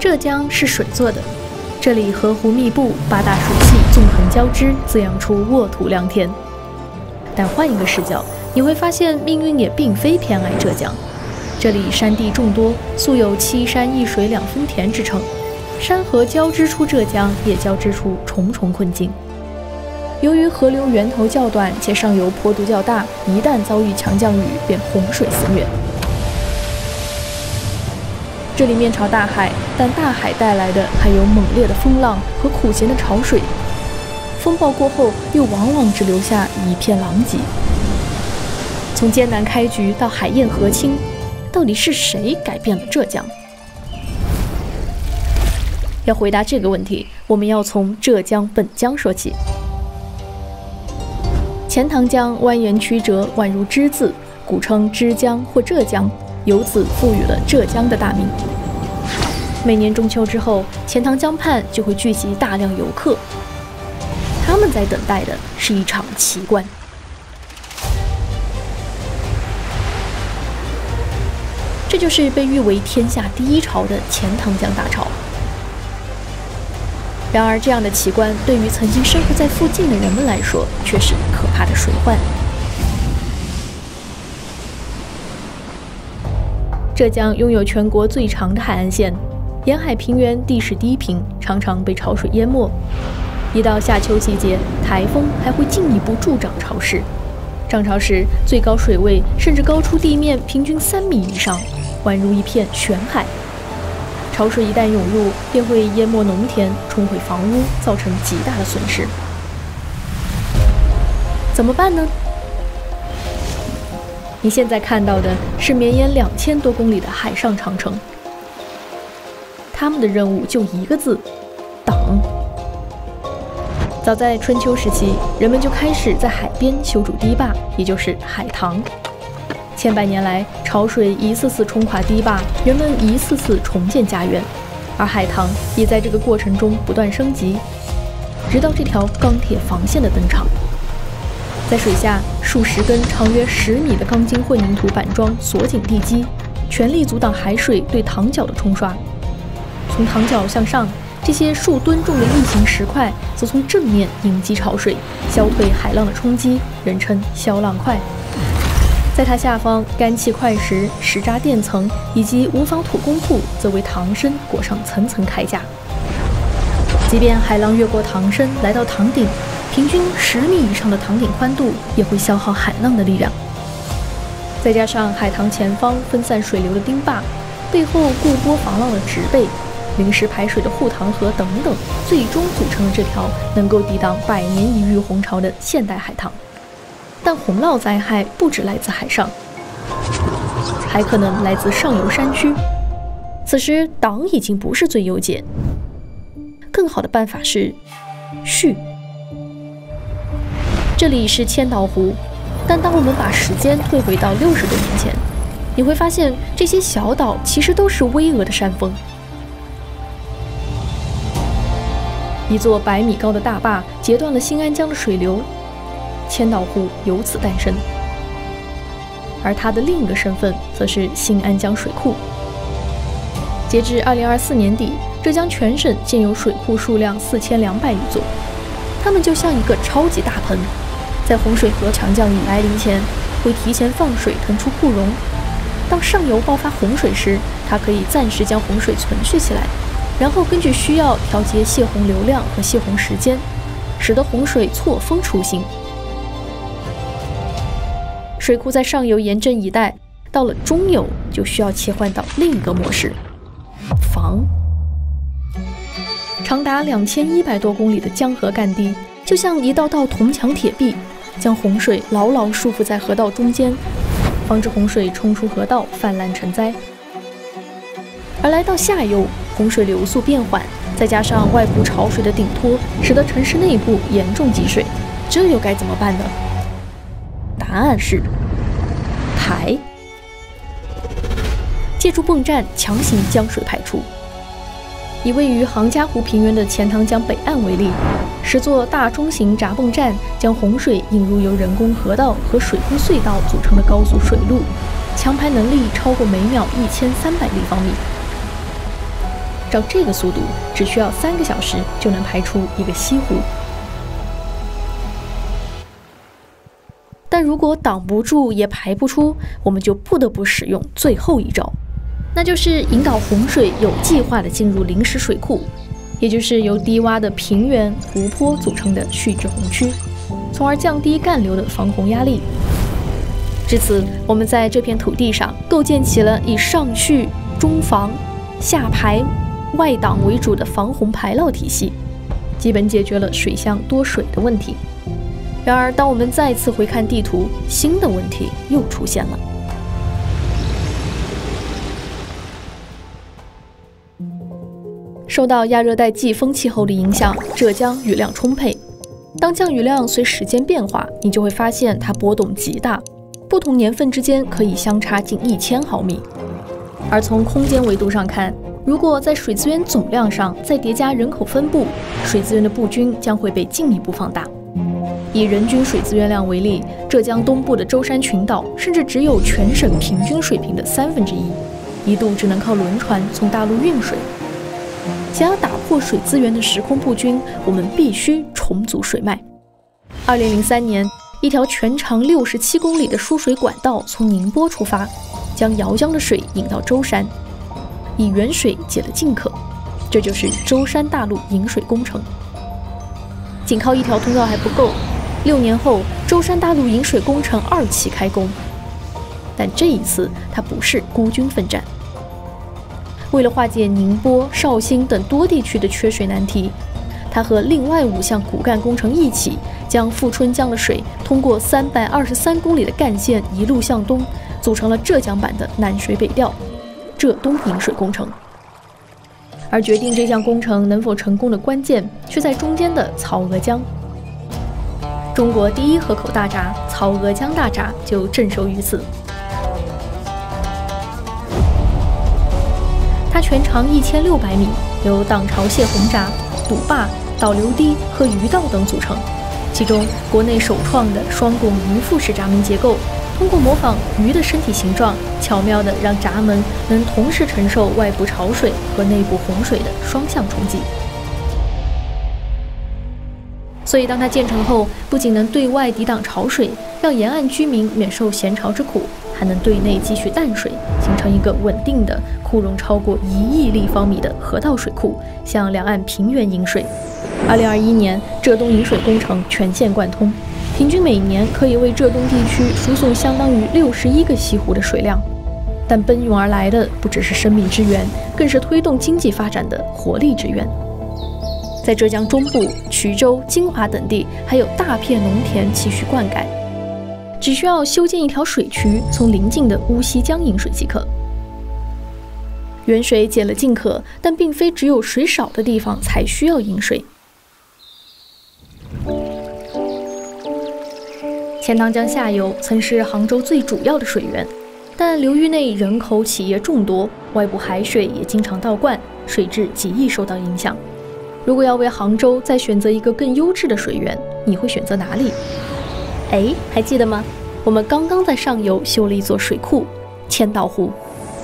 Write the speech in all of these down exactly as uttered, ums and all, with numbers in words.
浙江是水做的，这里河湖密布，八大水系纵横交织，滋养出沃土良田。但换一个视角，你会发现命运也并非偏爱浙江。这里山地众多，素有七山一水两分田之称，山河交织出浙江，也交织出重重困境。由于河流源头较短，且上游坡度较大，一旦遭遇强降雨，便洪水肆虐。这里面朝大海，但大海带来的还有猛烈的风浪和苦咸的潮水。风暴过后，又往往只留下一片狼藉。从艰难开局到海晏河清，到底是谁改变了浙江？要回答这个问题，我们要从浙江本江说起。钱塘江蜿蜒曲折，宛如之字，古称之江或浙江，由此赋予了浙江的大名。每年中秋之后，钱塘江畔就会聚集大量游客，他们在等待的是一场奇观。这就是被誉为天下第一潮的钱塘江大潮。然而，这样的奇观对于曾经生活在附近的人们来说，却是可怕的水患。浙江拥有全国最长的海岸线，沿海平原地势低平，常常被潮水淹没。一到夏秋季节，台风还会进一步助长潮势。涨潮时，最高水位甚至高出地面平均三米以上，宛如一片玄海。潮水一旦涌入，便会淹没农田，冲毁房屋，造成极大的损失。怎么办呢？你现在看到的是绵延两千多公里的海上长城，他们的任务就一个字：挡。早在春秋时期，人们就开始在海边修筑堤坝，也就是海塘。千百年来，潮水一次次冲垮堤坝，人们一次次重建家园，而海塘也在这个过程中不断升级，直到这条钢铁防线的登场。在水下，数十根长约十米的钢筋混凝土板桩锁紧地基，全力阻挡海水对塘角的冲刷。从塘角向上，这些数吨重的异形石块则从正面迎击潮水，消退海浪的冲击，人称消浪块。在它下方，干砌块石、石渣垫层以及无纺土工铺则为塘身裹上层层铠甲。即便海浪越过塘身来到塘顶，平均十米以上的塘顶宽度也会消耗海浪的力量。再加上海塘前方分散水流的堤坝，背后固波防浪的植被，临时排水的护塘河等等，最终组成了这条能够抵挡百年一遇洪潮的现代海塘。但洪涝灾害不只来自海上，还可能来自上游山区。此时挡已经不是最优解，更好的办法是蓄。这里是千岛湖，但当我们把时间退回到六十多年前，你会发现这些小岛其实都是巍峨的山峰。一座百米高的大坝截断了新安江的水流，千岛湖由此诞生。而它的另一个身份则是新安江水库。截至二零二四年底，浙江全省建有水库数量四千两百余座，它们就像一个超级大盆，在洪水和强降雨来临前，会提前放水腾出库容。当上游爆发洪水时，它可以暂时将洪水存续起来，然后根据需要调节泄洪流量和泄洪时间，使得洪水错峰出行。水库在上游严阵以待，到了中游就需要切换到另一个模式——防。长达两千一百多公里的江河干堤，就像一道道铜墙铁壁，将洪水牢牢束缚在河道中间，防止洪水冲出河道泛滥成灾。而来到下游，洪水流速变缓，再加上外部潮水的顶托，使得城市内部严重积水，这又该怎么办呢？答案是排。借助泵站强行将水排出。以位于杭嘉湖平原的钱塘江北岸为例，十座大中型闸泵站将洪水引入由人工河道和水库隧道组成的高速水路，强排能力超过每秒一千三百立方米。 照这个速度，只需要三个小时就能排出一个西湖。但如果挡不住也排不出，我们就不得不使用最后一招，那就是引导洪水有计划地进入临时水库，也就是由低洼的平原、湖泊组成的蓄滞洪区，从而降低干流的防洪压力。至此，我们在这片土地上构建起了以上蓄、中防、下排、外挡为主的防洪排涝体系，基本解决了水乡多水的问题。然而，当我们再次回看地图，新的问题又出现了。受到亚热带季风气候的影响，浙江雨量充沛。当降雨量随时间变化，你就会发现它波动极大，不同年份之间可以相差近一千毫米。而从空间维度上看，如果在水资源总量上再叠加人口分布，水资源的不均将会被进一步放大。以人均水资源量为例，浙江东部的舟山群岛甚至只有全省平均水平的三分之一，一度只能靠轮船从大陆运水。想要打破水资源的时空不均，我们必须重组水脉。二零零三年，一条全长六十七公里的输水管道从宁波出发，将姚江的水引到舟山，以远水解了近渴，这就是舟山大路引水工程。仅靠一条通道还不够，六年后，舟山大路引水工程二期开工，但这一次它不是孤军奋战。为了化解宁波、绍兴等多地区的缺水难题，它和另外五项骨干工程一起，将富春江的水通过三百二十三公里的干线一路向东，组成了浙江版的南水北调——浙东引水工程。而决定这项工程能否成功的关键，却在中间的曹娥江。中国第一河口大闸曹娥江大闸就镇守于此。它全长一千六百米，由党潮泄洪闸、堵坝、导流堤和鱼道等组成。其中，国内首创的双拱鱼腹式闸门结构，通过模仿鱼的身体形状，巧妙地让闸门能同时承受外部潮水和内部洪水的双向冲击。所以，当它建成后，不仅能对外抵挡潮水，让沿岸居民免受咸潮之苦，还能对内汲取淡水，形成一个稳定的库容超过一亿立方米的河道水库，向两岸平原引水。二零二一年，浙东引水工程全线贯通，平均每年可以为浙东地区输送相当于六十一个西湖的水量。但奔涌而来的不只是生命之源，更是推动经济发展的活力之源。在浙江中部、衢州、金华等地，还有大片农田急需灌溉，只需要修建一条水渠，从邻近的乌溪江引水即可。远水解了近渴，但并非只有水少的地方才需要引水。钱塘江下游曾是杭州最主要的水源，但流域内人口企业众多，外部海水也经常倒灌，水质极易受到影响。如果要为杭州再选择一个更优质的水源，你会选择哪里？哎，还记得吗？我们刚刚在上游修了一座水库——千岛湖。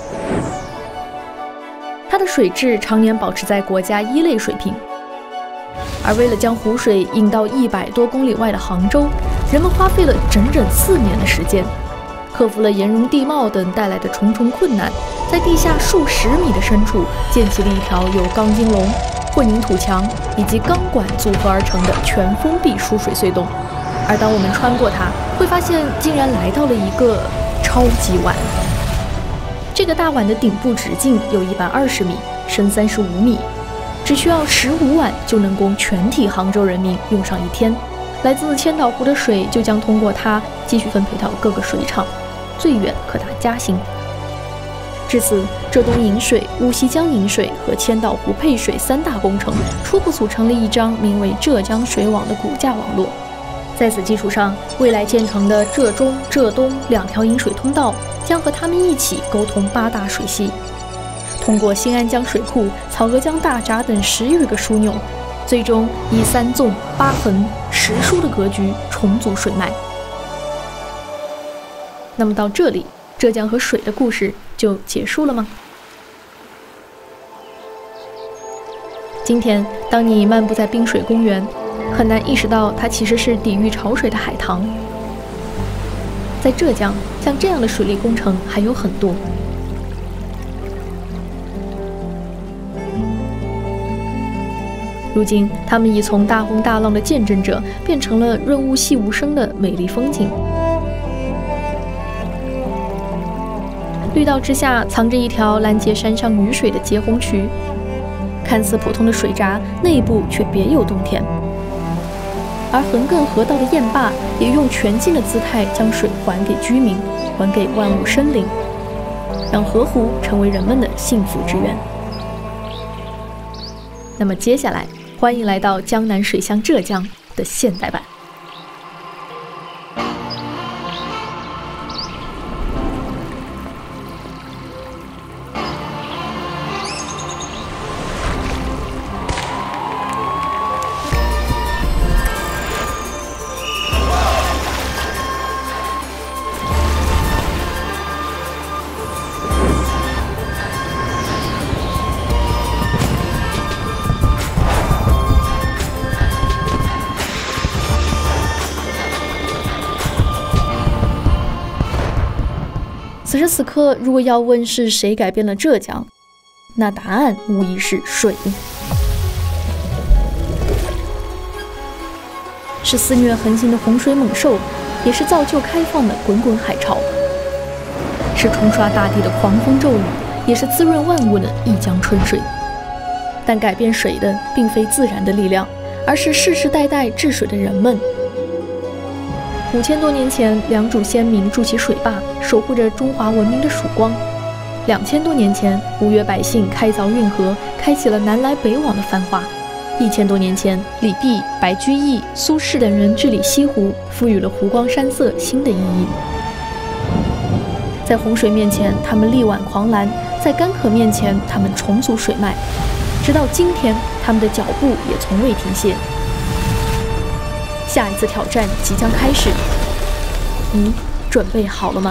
它的水质常年保持在国家一类水平。而为了将湖水引到一百多公里外的杭州，人们花费了整整四年的时间，克服了岩溶地貌等带来的重重困难，在地下数十米的深处建起了一条由钢筋笼、混凝土墙以及钢管组合而成的全封闭输水隧洞。而当我们穿过它，会发现竟然来到了一个超级碗。这个大碗的顶部直径有一百二十米，深三十五米，只需要十五碗就能供全体杭州人民用上一天。来自千岛湖的水就将通过它继续分配到各个水厂，最远可达嘉兴。至此，浙东引水、乌溪江引水和千岛湖配水三大工程初步组成了一张名为浙江水网的骨架网络。在此基础上，未来建成的浙中、浙东两条引水通道将和它们一起沟通八大水系，通过新安江水库、曹娥江大闸等十余个枢纽，最终以三纵、八横、十枢的格局重组水脉。那么到这里，浙江和水的故事就结束了吗？ 今天，当你漫步在滨水公园，很难意识到它其实是抵御潮水的海塘。在浙江，像这样的水利工程还有很多。如今，它们已从大风大浪的见证者，变成了润物细无声的美丽风景。绿道之下，藏着一条拦截山上雨水的截洪渠。看似普通的水闸，内部却别有洞天。而横亘河道的堰坝，也用全境的姿态将水还给居民，还给万物生灵，让河湖成为人们的幸福之源。那么接下来，欢迎来到江南水乡浙江的现代版。此时此刻，如果要问是谁改变了浙江，那答案无疑是水。是肆虐横行的洪水猛兽，也是造就开放的滚滚海潮；是冲刷大地的狂风骤雨，也是滋润万物的一江春水。但改变水的，并非自然的力量，而是世世代代治水的人们。五千多年前，良渚先民筑起水坝，守护着中华文明的曙光。两千多年前，吴越百姓开凿运河，开启了南来北往的繁华。一千多年前，李泌、白居易、苏轼等人治理西湖，赋予了湖光山色新的意义。在洪水面前，他们力挽狂澜；在干渴面前，他们重组水脉。直到今天，他们的脚步也从未停歇。下一次挑战即将开始，你准备好了吗？